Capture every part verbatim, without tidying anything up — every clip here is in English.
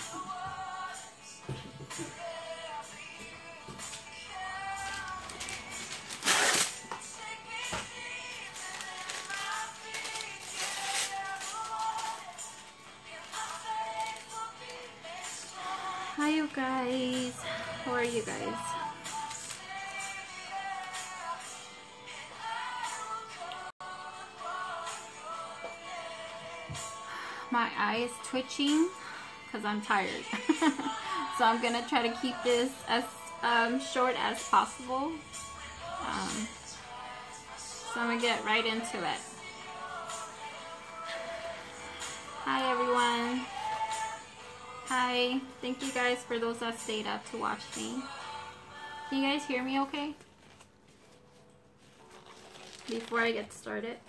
Hi you guys, how are you guys? My eye is twitching because I'm tired. So I'm gonna try to keep this as um, short as possible. Um, so I'm gonna get right into it. Hi everyone. Hi, thank you guys for those that stayed up to watch me. Can you guys hear me okay? Before I get started.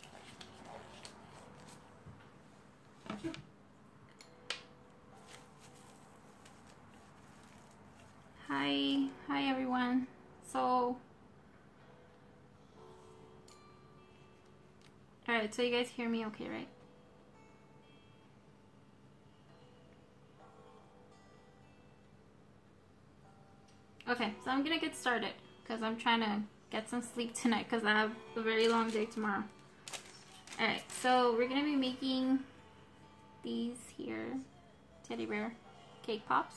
Hi, hi everyone. So, alright, so you guys hear me okay, right? Okay, so I'm gonna get started because I'm trying to get some sleep tonight because I have a very long day tomorrow. Alright, so we're gonna be making these here teddy bear cake pops.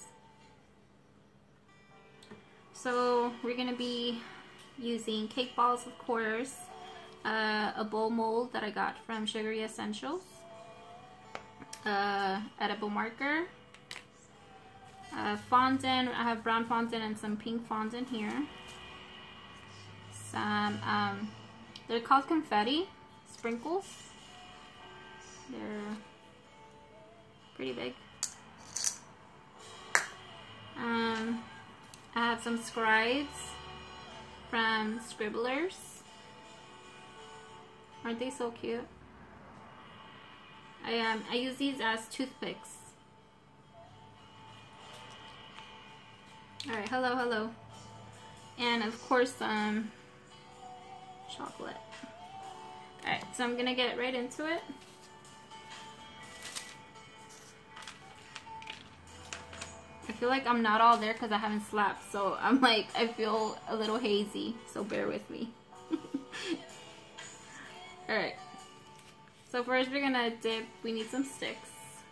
So we're gonna be using cake balls, of course, uh, a bowl mold that I got from Sugary Essentials, uh, edible marker, uh, fondant. I have brown fondant and some pink fondant here. Some, um, they're called confetti sprinkles. They're pretty big. Um, I have some scribes from Scribblers. Aren't they so cute? I um I use these as toothpicks. All right, hello, hello, and of course um chocolate. All right, so I'm gonna get right into it. I feel like I'm not all there because I haven't slept, so I'm like, I feel a little hazy, so bear with me. Alright, so first we're gonna dip, we need some sticks.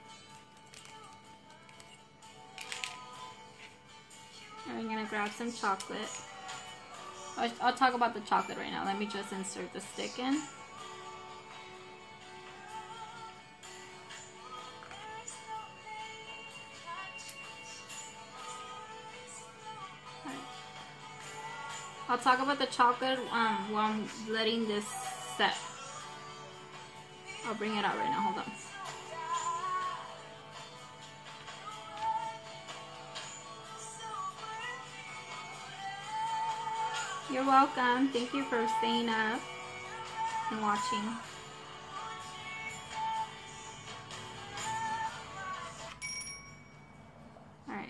And we're gonna grab some chocolate. I'll, I'll talk about the chocolate right now, let me just insert the stick in. I'll talk about the chocolate um, while I'm letting this set. I'll bring it out right now, hold on. You're welcome. Thank you for staying up and watching. Alright.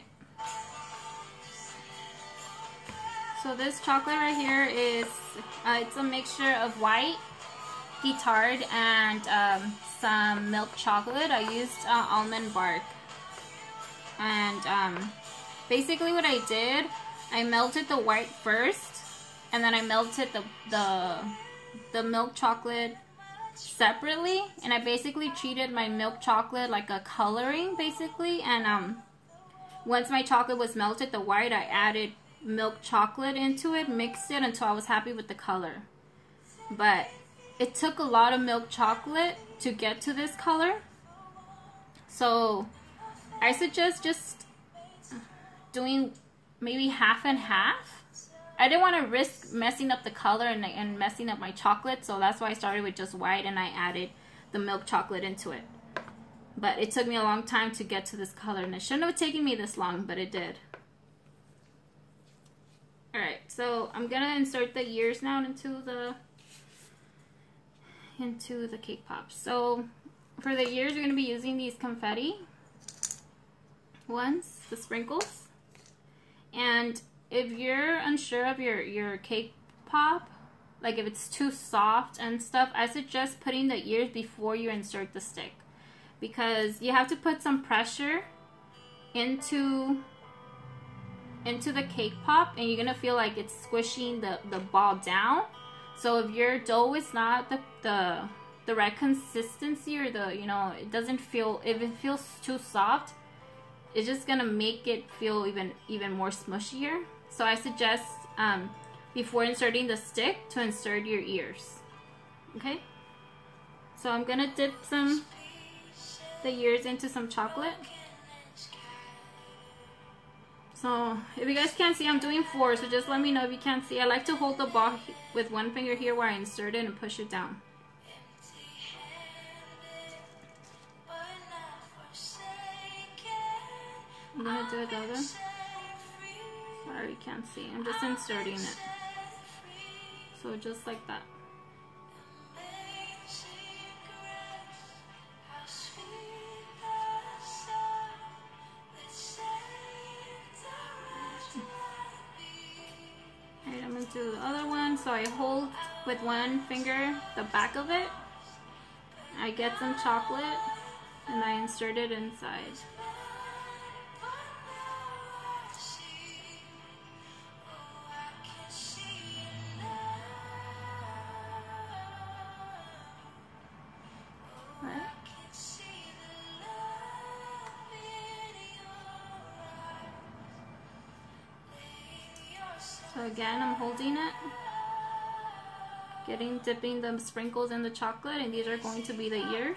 So this chocolate right here is, uh, it's a mixture of white, Guittard, and um, some milk chocolate. I used uh, almond bark. And um, basically what I did, I melted the white first, and then I melted the, the, the milk chocolate separately. And I basically treated my milk chocolate like a coloring, basically. And um, once my chocolate was melted, the white, I added milk chocolate into it, mixed it until I was happy with the color. But it took a lot of milk chocolate to get to this color, so I suggest just doing maybe half and half. I didn't want to risk messing up the color and, and messing up my chocolate, so that's why I started with just white and I added the milk chocolate into it. But it took me a long time to get to this color, and it shouldn't have taken me this long, but it did. Alright, so I'm gonna insert the ears now into the into the cake pops. So for the ears, we're gonna be using these confetti ones, the sprinkles. And if you're unsure of your your cake pop, like if it's too soft and stuff, I suggest putting the ears before you insert the stick, because you have to put some pressure into into the cake pop, and you're gonna feel like it's squishing the the ball down. So if your dough is not the the the right consistency, or the, you know, it doesn't feel, if it feels too soft, it's just gonna make it feel even even more smushier. So I suggest um, before inserting the stick to insert your ears. Okay, so I'm gonna dip some the ears into some chocolate. So if you guys can't see, I'm doing four, so just let me know if you can't see. I like to hold the ball with one finger here where I insert it and push it down. I'm gonna do it the other. Sorry, you can't see. I'm just inserting it. So just like that. Alright, I'm gonna do the other one. So I hold with one finger the back of it. I get some chocolate and I insert it inside. So again, I'm holding it, getting, dipping the sprinkles in the chocolate, and these are going to be the ears.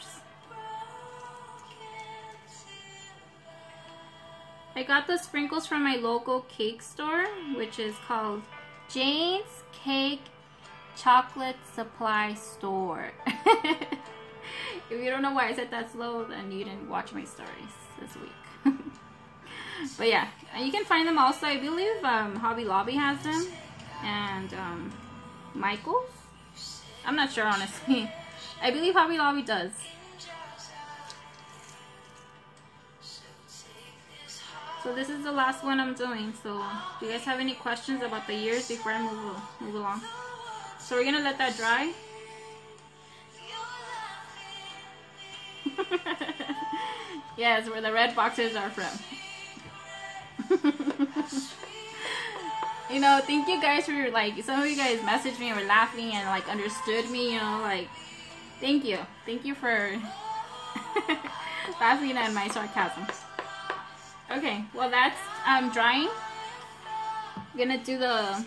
I got the sprinkles from my local cake store, which is called Jane's Cake Chocolate Supply Store. If you don't know why I said that slow, then you didn't watch my stories this week. But yeah, you can find them also. I believe um, Hobby Lobby has them, and um, Michael's. I'm not sure, honestly. I believe Hobby Lobby does. So this is the last one I'm doing. So do you guys have any questions about the ears before I move, move along? So we're gonna let that dry. Yes, where the red boxes are from. You know, thank you guys for, like, some of you guys messaged me and were laughing and like understood me, you know, like, thank you. Thank you for laughing at my sarcasm. Okay, well that's um drying. I'm gonna do the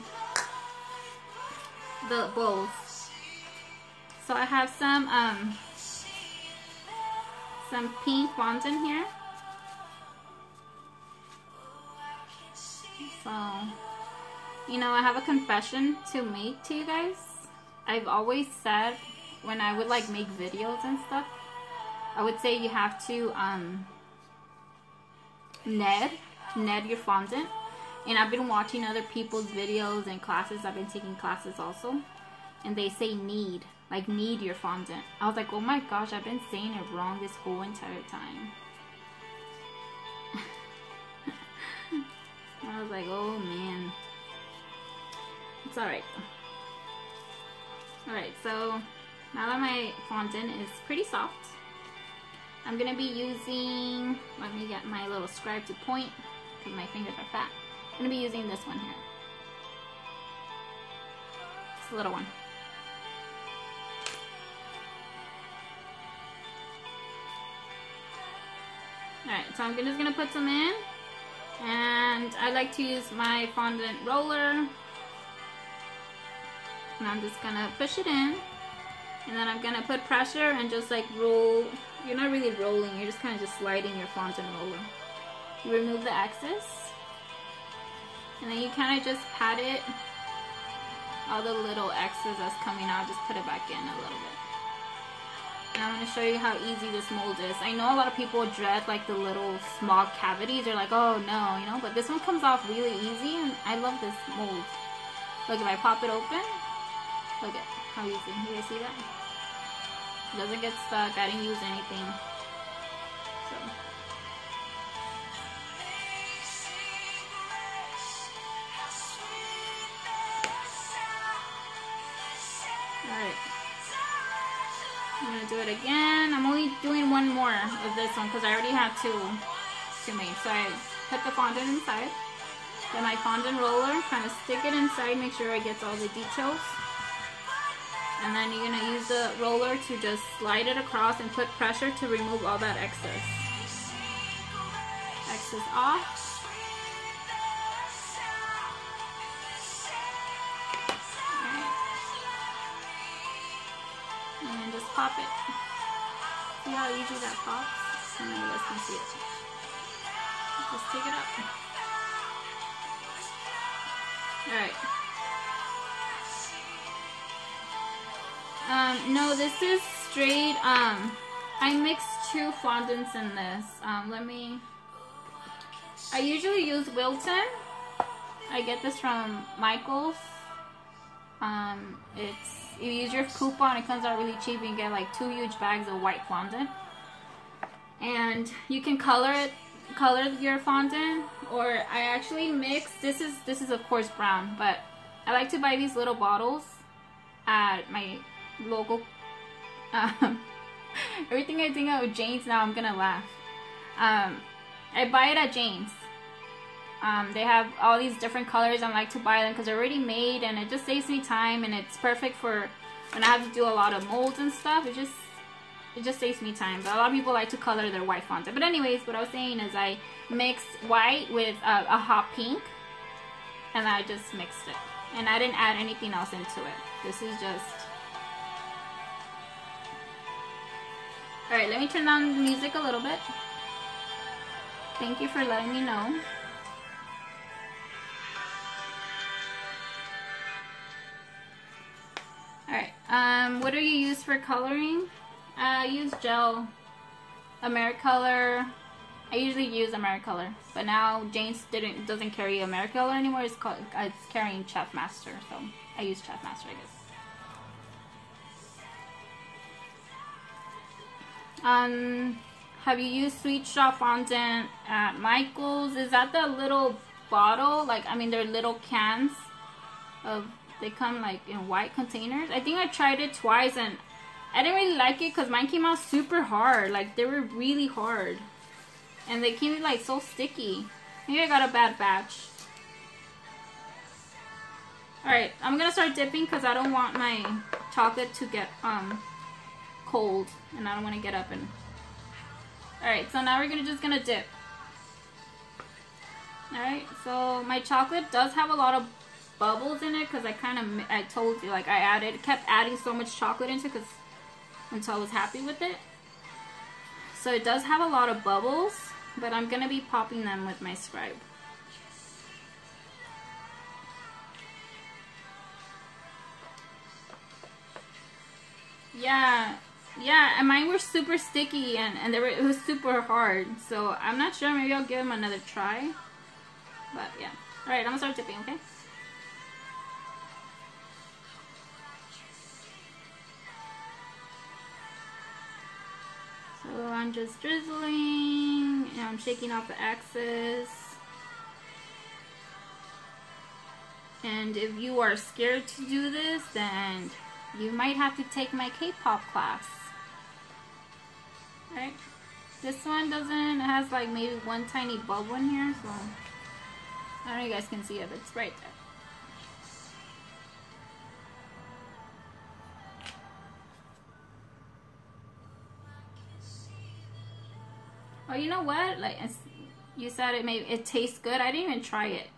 the bowls. So I have some um some pink fondant here. So, you know, I have a confession to make to you guys. I've always said when I would like make videos and stuff, I would say you have to um, knead, knead your fondant. And I've been watching other people's videos and classes. I've been taking classes also. And they say knead, like knead your fondant. I was like, oh my gosh, I've been saying it wrong this whole entire time. I was like, oh man. It's alright though. Alright, so now that my fondant is pretty soft, I'm going to be using, let me get my little scribe to point, because my fingers are fat. I'm going to be using this one here. This little one. Alright, so I'm just going to put some in. And I like to use my fondant roller. And I'm just gonna push it in. And then I'm gonna put pressure and just like roll. You're not really rolling, you're just kind of just sliding your fondant roller. You remove the excess. And then you kind of just pat it. All the little excess that's coming out, just put it back in a little bit. And I'm going to show you how easy this mold is. I know a lot of people dread like the little small cavities. They're like, oh no, you know, but this one comes off really easy and I love this mold. Look, if I pop it open, look at how easy. You guys see that? It doesn't get stuck. I didn't use anything. So. Alright. I'm gonna do it again. I'm only doing one more of this one because I already had two. too many. So I put the fondant inside. Then my fondant roller, kind of stick it inside, make sure it gets all the details. And then you're gonna use the roller to just slide it across and put pressure to remove all that excess. Excess off. Right. And then just pop it. See how easy that pops? And then you guys can see it. Just take it up. Alright. Um, no, this is straight, um, I mixed two fondants in this. Um, let me, I usually use Wilton. I get this from Michael's. Um, it's, you use your coupon, it comes out really cheap. You can get like two huge bags of white fondant. And you can color it, color your fondant, or I actually mix, this is, this is of course brown, but I like to buy these little bottles at my local, um, everything I think of Jane's now, I'm gonna laugh. Um, I buy it at Jane's. Um, they have all these different colors. I like to buy them because they're already made, and it just saves me time, and it's perfect for when I have to do a lot of molds and stuff. It just, it just saves me time. But a lot of people like to color their white fondant. But anyways, what I was saying is I mixed white with uh, a hot pink, and I just mixed it, and I didn't add anything else into it. This is just. Alright, let me turn down the music a little bit. Thank you for letting me know. Alright, um, what do you use for coloring? I use gel, Americolor. I usually use Americolor, but now Jane's didn't doesn't carry Americolor anymore. It's called, it's carrying Chef Master, so I use Chef Master, I guess. Um, have you used Sweet Shop fondant at Michael's? Is that the little bottle? Like, I mean, they're little cans of, they come like in white containers. I think I tried it twice and I didn't really like it because mine came out super hard. Like, they were really hard. And they came like so sticky. Maybe I got a bad batch. Alright, I'm gonna start dipping because I don't want my chocolate to get, um... cold, and I don't want to get up and. Alright, so now we're gonna just gonna dip. Alright, so my chocolate does have a lot of bubbles in it because I kind of, I told you, like I added, kept adding so much chocolate into it because until I was happy with it. So it does have a lot of bubbles, but I'm gonna be popping them with my scribe. Yeah. Yeah, and mine were super sticky and, and they were, it was super hard. So I'm not sure. Maybe I'll give them another try. But yeah. Alright, I'm going to start dipping, okay? So I'm just drizzling. And I'm shaking off the excess. And if you are scared to do this, then you might have to take my K-pop class. Alright, this one doesn't, it has like maybe one tiny bubble in here, so I don't know if you guys can see it, but it's right there. Oh, you know what? Like you said, it maybe it tastes good. I didn't even try it.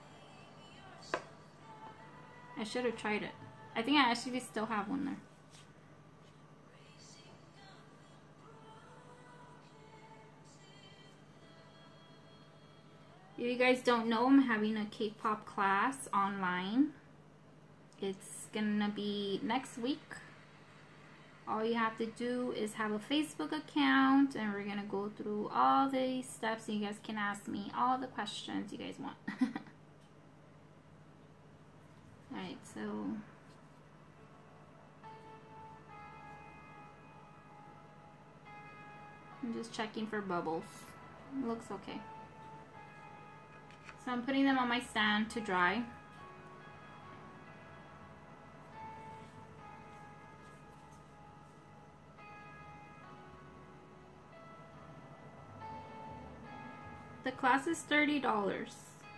I should have tried it. I think I actually still have one there. If you guys don't know, I'm having a K-pop class online. It's gonna be next week. All you have to do is have a Facebook account, and we're gonna go through all the steps so you guys can ask me all the questions you guys want. Alright, so I'm just checking for bubbles. It looks okay. So I'm putting them on my stand to dry. The class is thirty dollars.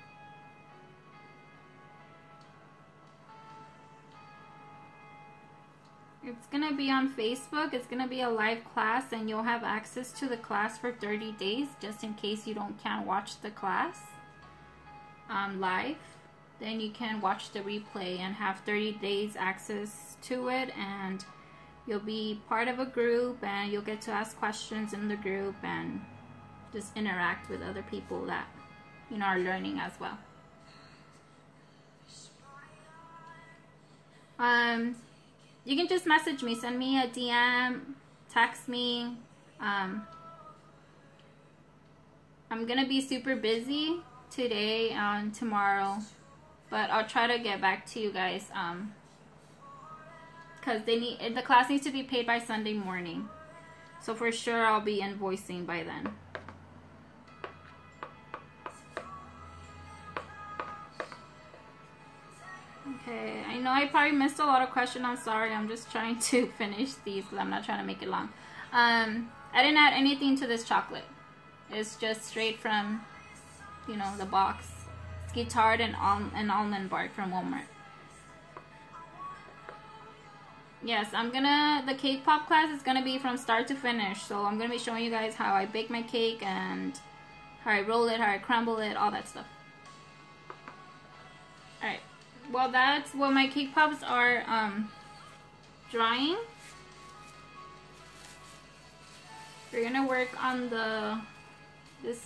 It's gonna be on Facebook. It's gonna be a live class, and you'll have access to the class for thirty days, just in case you don't can't watch the class um, live. Then you can watch the replay and have thirty days access to it, and you'll be part of a group, and you'll get to ask questions in the group and just interact with other people that you know are learning as well. Um. You can just message me, send me a D M, text me. Um, I'm going to be super busy today and tomorrow, but I'll try to get back to you guys um, because they need the class needs to be paid by Sunday morning. So for sure I'll be invoicing by then. Okay, I know I probably missed a lot of questions. I'm sorry. I'm just trying to finish these because I'm not trying to make it long. Um, I didn't add anything to this chocolate. It's just straight from, you know, the box. It's Guittard and, al and almond bark from Walmart. Yes, I'm gonna, the cake pop class is gonna be from start to finish. So I'm gonna be showing you guys how I bake my cake and how I roll it, how I crumble it, all that stuff. Alright. Well, that's what my cake pops are um, drying. We're gonna work on the this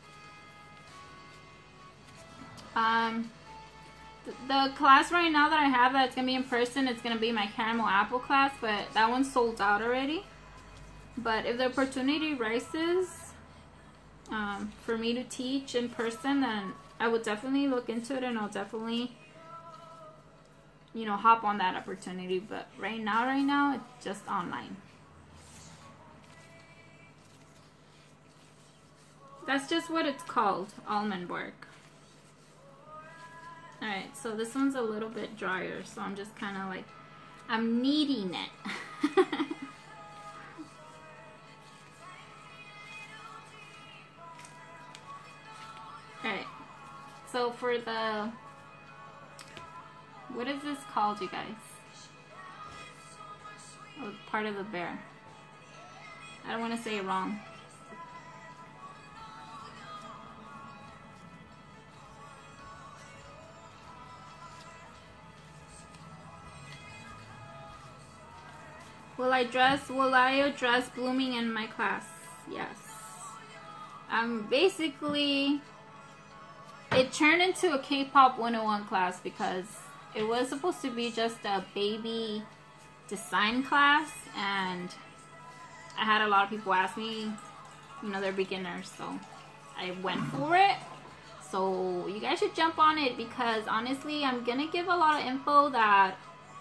um th the class right now that I have that's gonna be in person. It's gonna be my caramel apple class, but that one's sold out already. But if the opportunity rises um, for me to teach in person, then I would definitely look into it, and I'll definitely, you know, hop on that opportunity. But right now, right now, it's just online. That's just what it's called, almond bark. Alright, so this one's a little bit drier, so I'm just kind of like, I'm kneading it. Alright, so for the, what is this called, you guys? Oh, part of the bear. I don't want to say it wrong. Will I dress, will I address blooming in my class? Yes. Um, basically, it turned into a K-pop one oh one class because it was supposed to be just a baby design class, and I had a lot of people ask me, you know, they're beginners, so I went for it. So you guys should jump on it, because honestly, I'm gonna give a lot of info that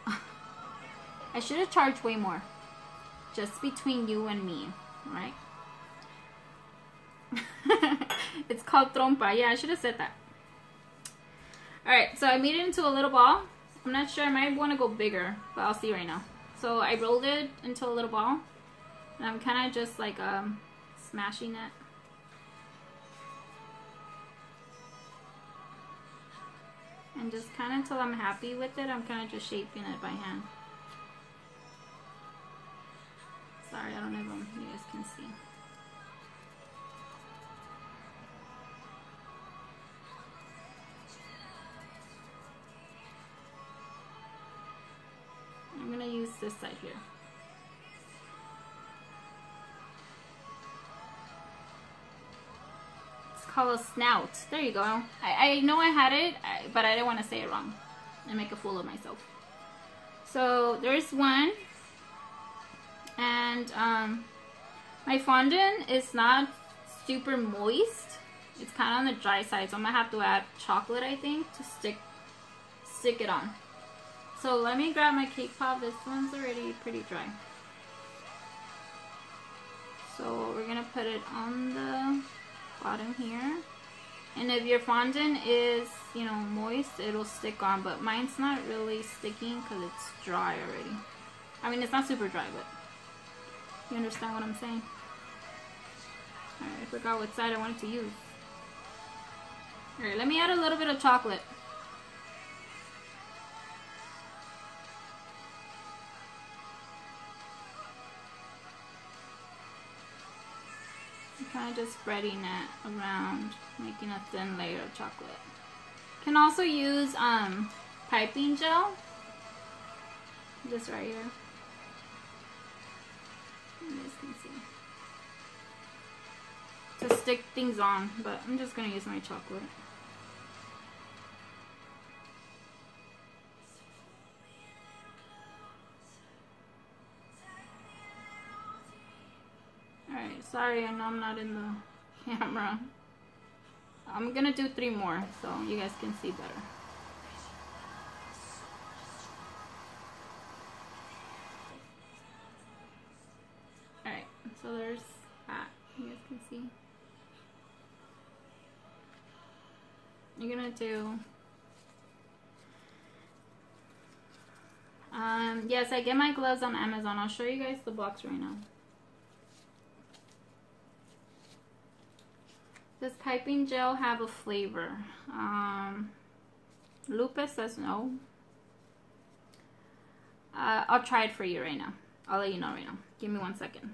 I should have charged way more. Just between you and me, right? It's called trompa. Yeah, I should have said that. Alright, so I made it into a little ball. I'm not sure, I might want to go bigger, but I'll see right now. So I rolled it into a little ball, and I'm kind of just like um, smashing it. And just kind of until I'm happy with it, I'm kind of just shaping it by hand. Sorry, I don't know if you guys can see. I'm going to use this side here. It's called a snout. There you go. I, I know I had it, but I didn't want to say it wrong and make a fool of myself. So there's one. And um, my fondant is not super moist. It's kind of on the dry side, so I'm going to have to add chocolate, I think, to stick, stick it on. So let me grab my cake pop. This one's already pretty dry. So we're going to put it on the bottom here. And if your fondant is, you know, moist, it'll stick on. But mine's not really sticking because it's dry already. I mean, it's not super dry, but you understand what I'm saying? Alright, I forgot what side I wanted to use. Alright, let me add a little bit of chocolate. I'm kind of just spreading it around, making a thin layer of chocolate. You can also use um, piping gel. This right here. You guys can see. To stick things on, but I'm just going to use my chocolate. Alright, sorry, I know I'm not in the camera. I'm gonna do three more so you guys can see better. Alright, so there's that. You guys can see. You're gonna do... Um, yes, I get my gloves on Amazon. I'll show you guys the box right now. Does piping gel have a flavor? Um, Lupus says no. Uh, I'll try it for you right now. I'll let you know right now. Give me one second.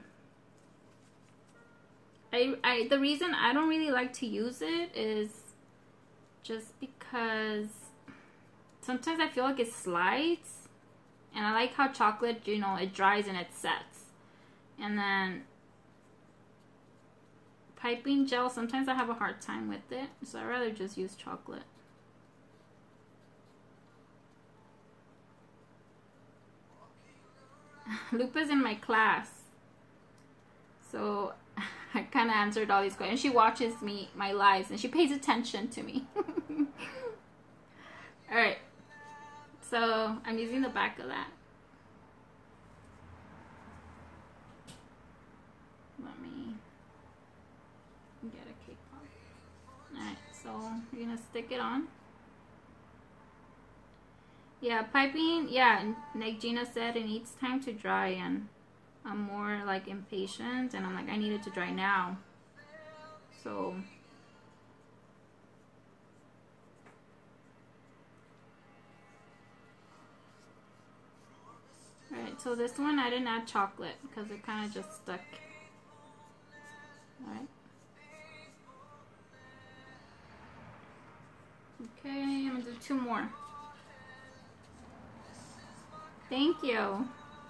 I, I, the reason I don't really like to use it is just because sometimes I feel like it slides. And I like how chocolate, you know, it dries and it sets. And then piping gel, sometimes I have a hard time with it, so I'd rather just use chocolate. Lupa's in my class, so I kind of answered all these questions. She watches me, my lives, and she pays attention to me. Alright, so I'm using the back of that. Let me get a cake pop. Alright, so you're gonna stick it on. Yeah, piping, yeah, like Gina said, it needs time to dry, and I'm more like impatient, and I'm like, I need it to dry now. So alright, so this one I didn't add chocolate because it kind of just stuck. Alright. Okay, I'm gonna do two more. Thank you.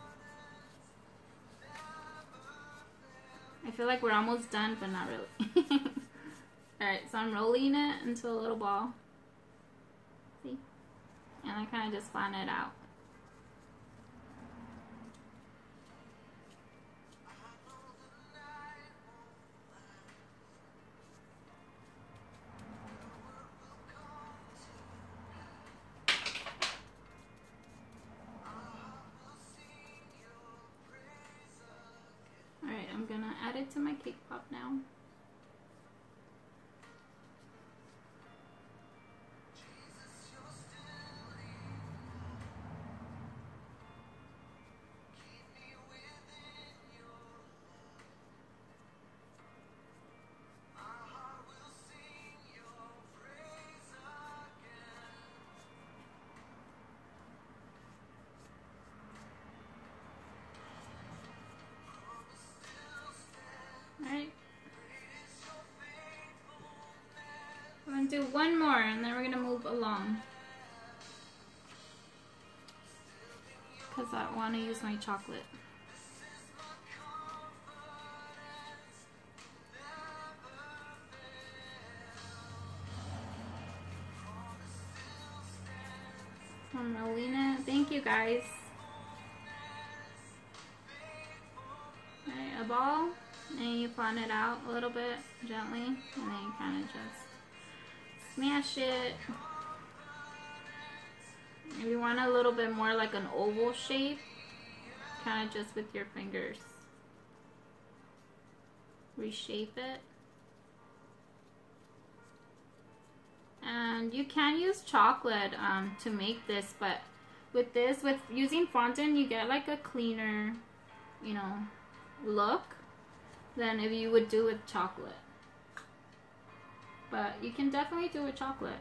I feel like we're almost done, but not really. Alright, so I'm rolling it into a little ball. See? And I kind of just flatten it out. Alright, I'm gonna add it to my cake pop now. Alright. We're gonna do one more and then we're gonna move along. Because I want to use my chocolate. I'm rolling it. Thank you guys. Alright, a ball. And you flatten it out a little bit gently. And then you kind of just smash it. If you want a little bit more like an oval shape, kind of just with your fingers reshape it. And you can use chocolate um, to make this, but with this, with using fondant, you get like a cleaner, you know, look than if you would do with chocolate. but you can definitely do with chocolate.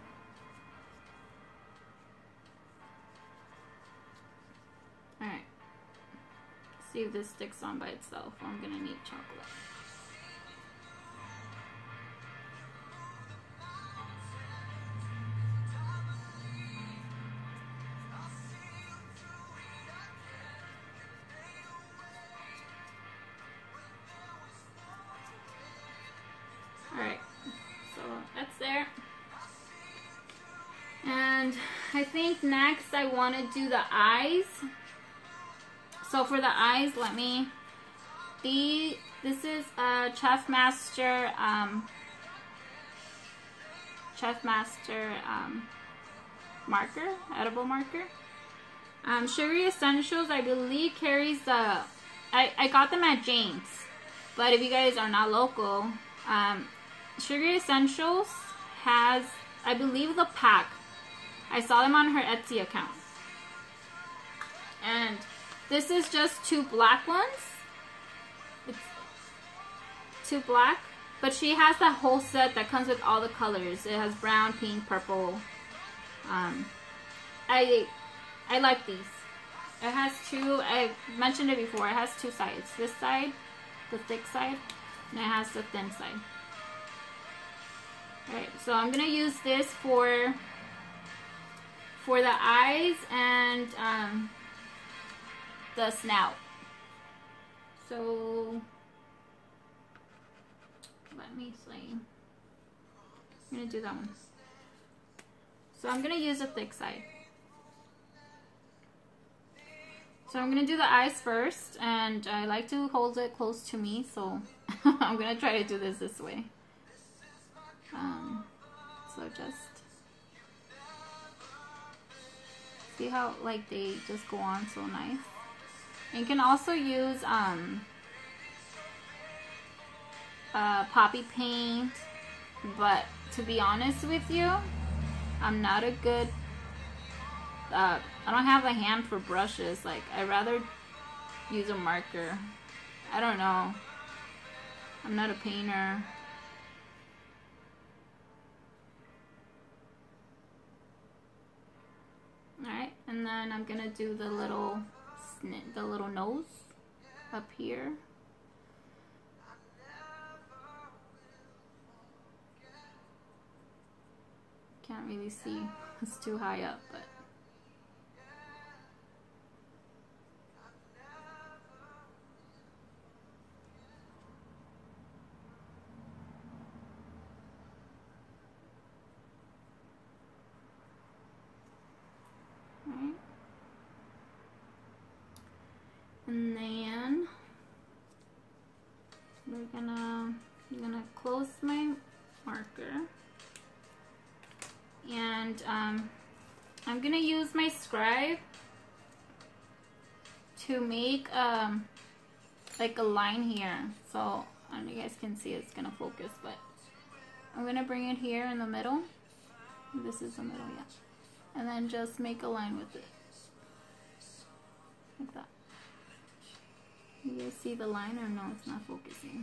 Alright. See if this sticks on by itself. I'm gonna need chocolate. Alright, so that's there. And I think next I want to do the eyes. So for the eyes, let me, the, this is a Chef Master, um, Chef Master um, marker, edible marker. Um, Sugary Essentials, I believe, carries the, I, I got them at James. But if you guys are not local, um, Sugary Essentials has, I believe, the pack. I saw them on her Etsy account. And this is just two black ones. It's two black. But she has that whole set that comes with all the colors. It has brown, pink, purple. Um, I, I like these. It has two, I mentioned it before, it has two sides. This side, the thick side, and it has the thin side. Alright, so I'm going to use this for for the eyes and um, the snout. So let me see. I'm going to do that one. So I'm going to use a thick side. So I'm going to do the eyes first, and I like to hold it close to me, so I'm going to try to do this this way. Um, so just see how like they just go on so nice. And you can also use um, uh, poppy paint, but to be honest with you, I'm not a good, uh, I don't have a hand for brushes. Like, I'd rather use a marker. I don't know. I'm not a painter. Alright, and then I'm gonna do the little snit, the little nose up here. Can't really see, it's too high up, but right. And then we're gonna I'm gonna close my marker, and um, I'm gonna use my scribe to make um, like a line here. So I don't know if you guys can see it's gonna focus, but I'm gonna bring it here in the middle. This is the middle, yeah. And then just make a line with it. Like that. You guys see the line, or no, it's not focusing.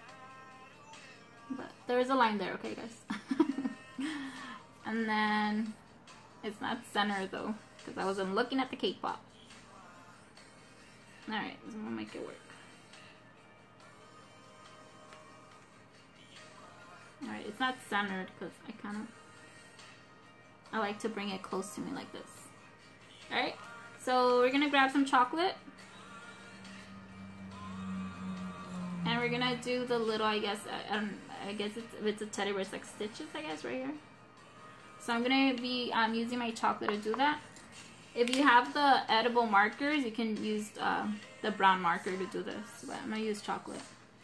But there is a line there, okay guys? And then, it's not centered though, because I wasn't looking at the cake pop. Alright, so I'm gonna make it work. Alright, it's not centered because I kind of, I like to bring it close to me like this. Alright, so we're gonna grab some chocolate. And we're gonna do the little, I guess, I, I don't, I guess it's, if it's a teddy bear, it's like stitches, I guess, right here. So I'm gonna be um, using my chocolate to do that. If you have the edible markers, you can use uh, the brown marker to do this, but I'm gonna use chocolate.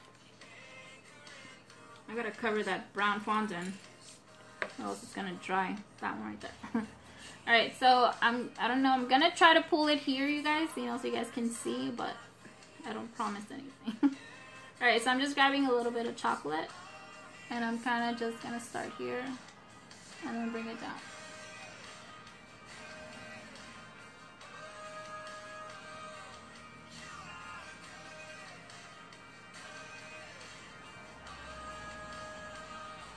I gotta cover that brown fondant, or else it's gonna dry. That one right there. Alright, so I'm, I don't know, I'm gonna try to pull it here, you guys, you know, so you guys can see, but I don't promise anything. Alright, so I'm just grabbing a little bit of chocolate, and I'm kind of just gonna start here, and then bring it down.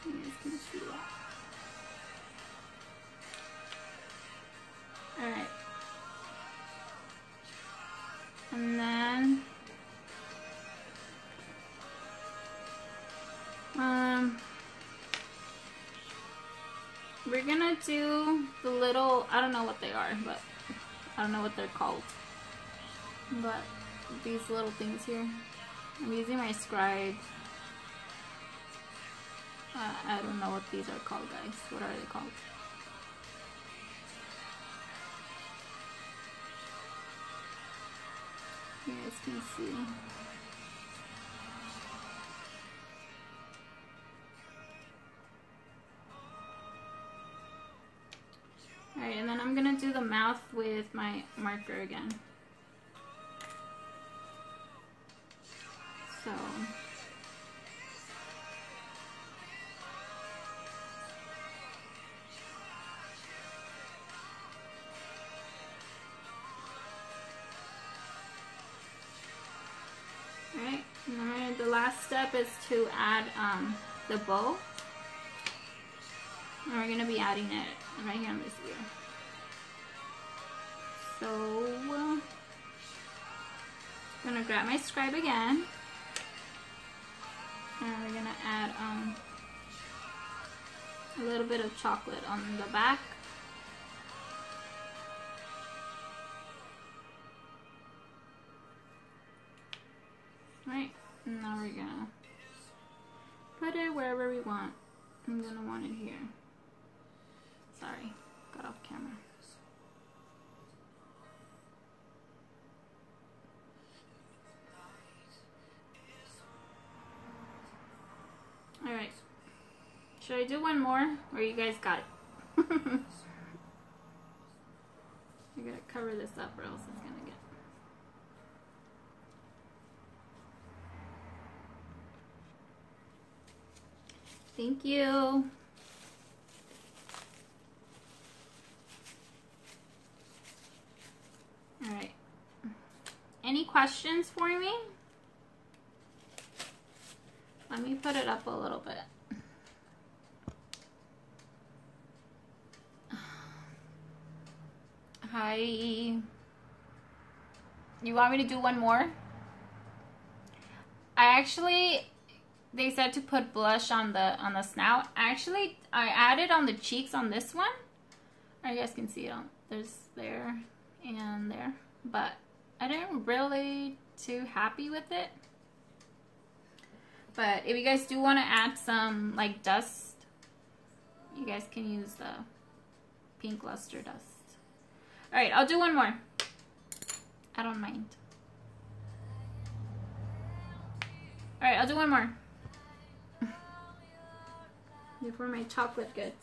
You guys can see that. Alright. And then um we're gonna do the little, I don't know what they are, but I don't know what they're called. But these little things here. I'm using my scribe. Uh, I don't know what these are called, guys. What are they called? You guys can see. Alright, and then I'm gonna do the mouth with my marker again. So alright, and then the last step is to add um, the bow. And we're gonna be adding it right here on this ear. So uh, I'm gonna grab my scribe again. And we're gonna add um, a little bit of chocolate on the back. Right, and now we're gonna put it wherever we want. I'm gonna want it here. Sorry, got off camera. Alright. Should I do one more? Or you guys got it? I gotta cover this up or else it's gonna get... Thank you. Alright. Any questions for me? Let me put it up a little bit. Hi. You want me to do one more? I actually, they said to put blush on the on the snout. Actually, I added on the cheeks on this one. You guys can see it on, there's there and there. But I didn't really too happy with it. But if you guys do want to add some like dust, you guys can use the pink luster dust. Alright, I'll do one more. I don't mind. Alright, I'll do one more. Before my chocolate gets.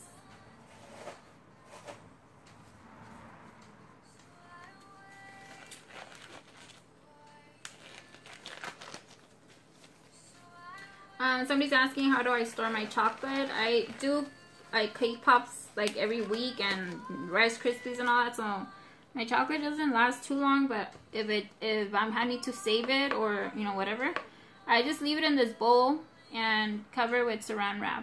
Um, somebody's asking how do I store my chocolate. I do like cake pops like every week and Rice Krispies and all that, so my chocolate doesn't last too long. But if it if I'm having to save it or you know whatever, I just leave it in this bowl and cover it with saran wrap.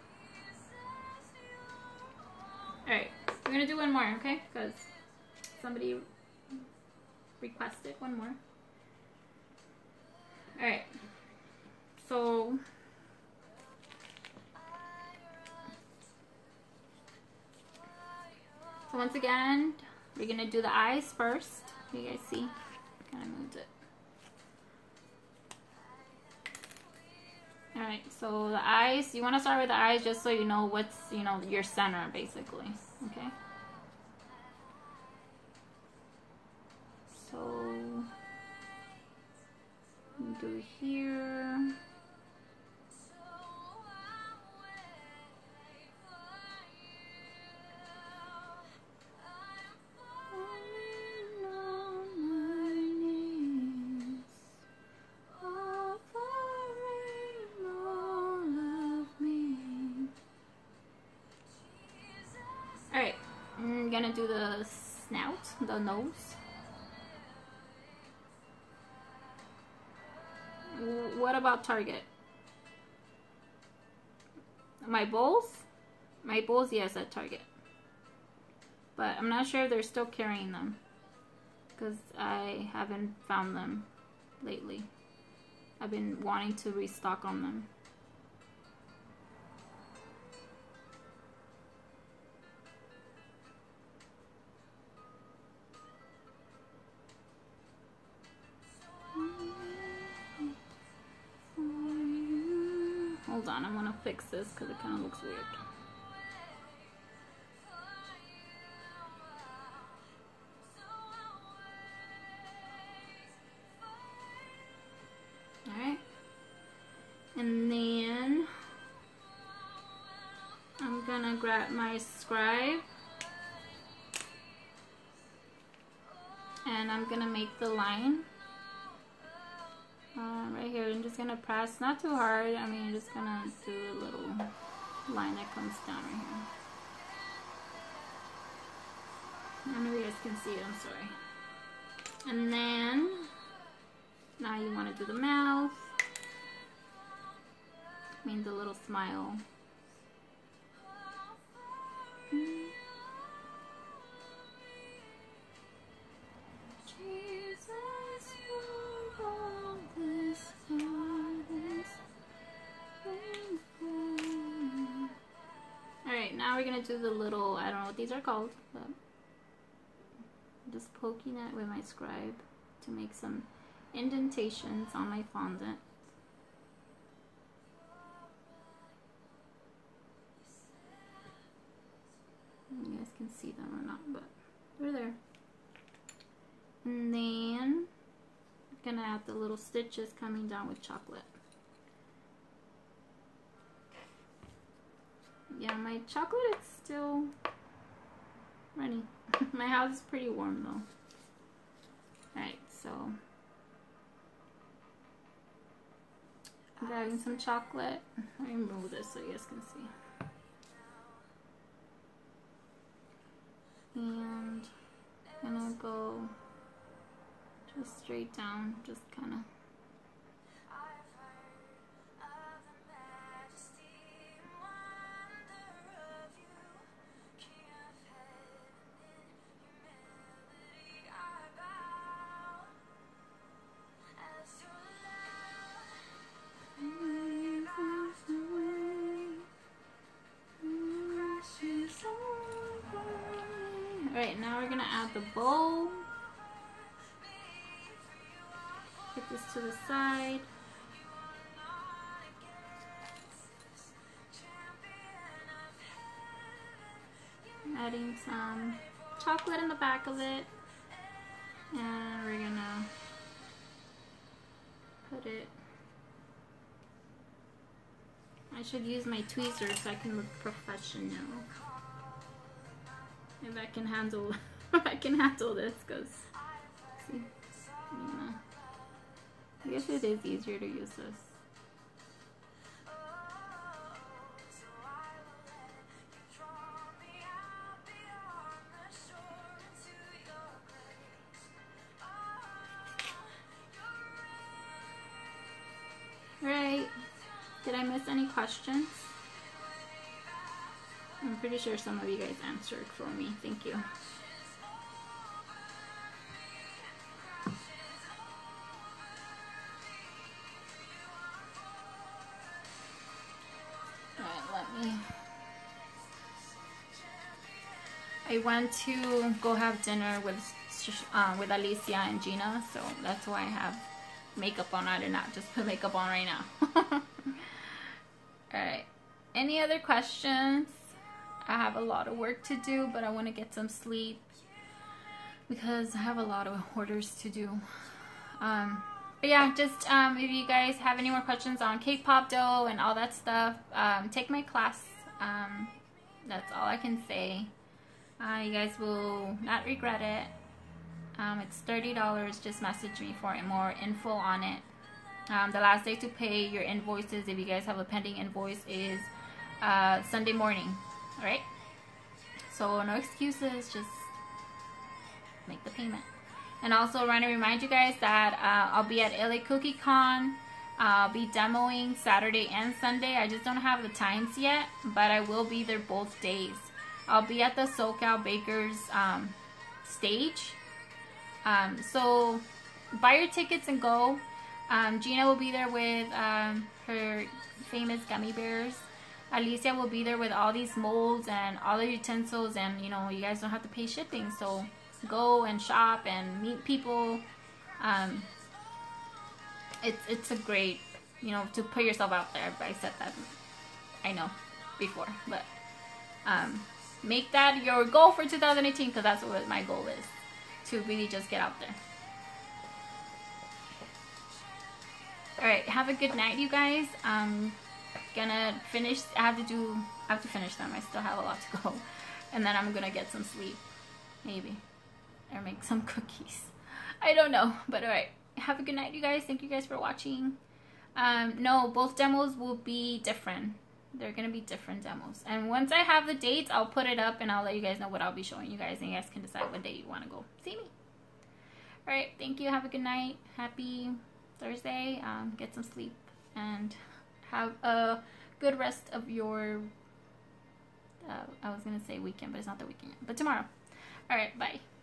Alright, we're gonna do one more, okay? Because somebody requested one more. Alright. So, so once again, we're gonna do the eyes first. You guys see? Kind of moved it. All right. So the eyes. You want to start with the eyes just so you know what's you know your center basically. Okay. So do here. Gonna do the snout, the nose. What about Target? my bowls, my bowls, yes, at Target. But I'm not sure if they're still carrying them because I haven't found them lately. I've been wanting to restock on them. Hold on, I'm gonna fix this because it kind of looks weird. Alright. And then I'm gonna grab my scribe and I'm gonna make the line. Uh, right here, I'm just gonna press, not too hard. I mean, I'm just gonna do a little line that comes down right here. I don't know if you guys can see it, I'm sorry. And then, now you wanna do the mouth. I mean, the little smile. Alright, now we're gonna do the little, I don't know what these are called, but I'm just poking it with my scribe to make some indentations on my fondant. You guys can see them or not, but they're there. And then I'm gonna add the little stitches coming down with chocolate. Yeah, my chocolate is still running. My house is pretty warm though. Alright, so I'm grabbing some chocolate. Let me move this so you guys can see. And I'm gonna go just straight down, just kind of. Alright, now we're gonna add the bowl. Put this to the side. Adding some chocolate in the back of it. And we're gonna put it. I should use my tweezers so I can look professional. If I can handle, if I can handle this, cause see, you know, I guess it is easier to use this. Right? Did I miss any questions? I'm pretty sure some of you guys answered for me. Thank you. Alright, let me... I went to go have dinner with uh, with Alicia and Gina, so that's why I have makeup on. I did not just put makeup on right now. Alright. Any other questions? I have a lot of work to do, but I want to get some sleep because I have a lot of orders to do. Um, but yeah, just um, if you guys have any more questions on cake pop dough and all that stuff, um, take my class. Um, that's all I can say. Uh, you guys will not regret it. Um, it's thirty dollars. Just message me for more info on it. Um, the last day to pay your invoices, if you guys have a pending invoice, is uh, Sunday morning. Alright? So no excuses, just make the payment. And also want to remind you guys that uh, I'll be at L A Cookie Con I'll be demoing Saturday and Sunday. I just don't have the times yet, but I will be there both days. I'll be at the SoCal Bakers um, stage. Um, so buy your tickets and go. Um, Gina will be there with um, her famous gummy bears. Alicia will be there with all these molds and all the utensils, and you know, you guys don't have to pay shipping. So go and shop and meet people. Um, It's it's a great, you know, to put yourself out there. I said that, I know, before, but um, make that your goal for two thousand eighteen, because that's what my goal is, to really just get out there. All right, have a good night, you guys. I'm gonna finish. I have to do. I have to finish them. I still have a lot to go, and then I'm gonna get some sleep, maybe, or make some cookies. I don't know, but all right. Have a good night, you guys. Thank you guys for watching. Um, no, both demos will be different. They're gonna be different demos. And once I have the dates, I'll put it up and I'll let you guys know what I'll be showing you guys, and you guys can decide what day you want to go see me. All right, thank you. Have a good night. Happy Thursday. Um, get some sleep and have a good rest of your. Uh, I was gonna say weekend, but it's not the weekend yet. But tomorrow. All right, bye.